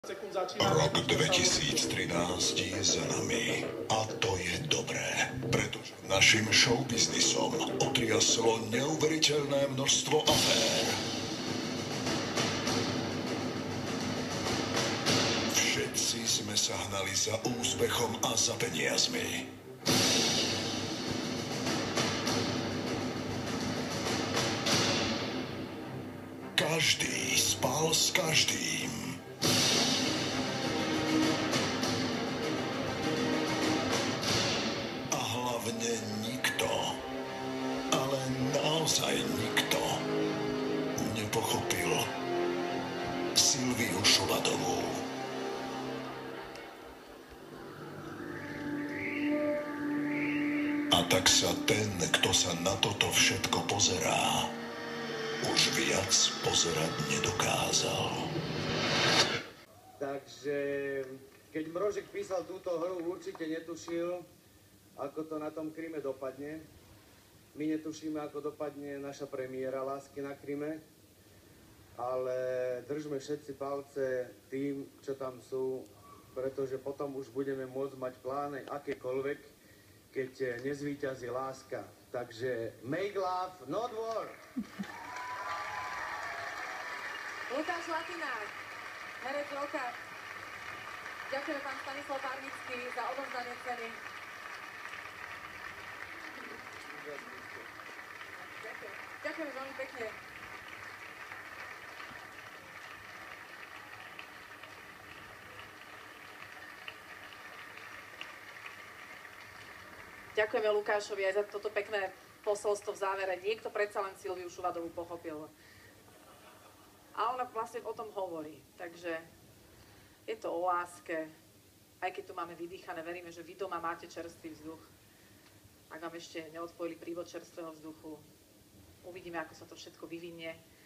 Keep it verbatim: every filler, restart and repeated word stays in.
Rok dvetisíctrinásť je za nami a to je dobré, pretože našim showbiznisom otriaslo neuveriteľné množstvo afér. Všetci sme sa hnali za úspechom a za peniazmi. Každý spal s každým. Nikto, ale naozaj nikto nepochopil Silviu Šuvadovú. A tak sa ten, kto sa na toto všetko pozerá, už viac pozerať nedokázal. Takže keď Mrožek písal túto hru, určite netušil, ako to na tom Kryme dopadne. My netušíme, ako dopadne naša premiéra Lásky na Kryme, ale držme všetci palce tým, čo tam sú, pretože potom už budeme môcť mať plány akékoľvek, keď nezvíťazí láska. Takže make love, not war! Lukáš Latinák, herec roka. Ďakujem pán Stanislav Parnický za odovzdanie ceny. Ďakujem. Ďakujem veľmi pekne. Ďakujeme Lukášovi aj za toto pekné posolstvo v závere. Niekto predsa len Silviu Šuvadovú pochopil. A ona vlastne o tom hovorí. Takže je to o láske. Aj keď tu máme vydýchané, veríme, že vy doma máte čerstvý vzduch. Ak vám ešte neodpojili prívod čerstvého vzduchu, uvidíme, ako sa to všetko vyvinie.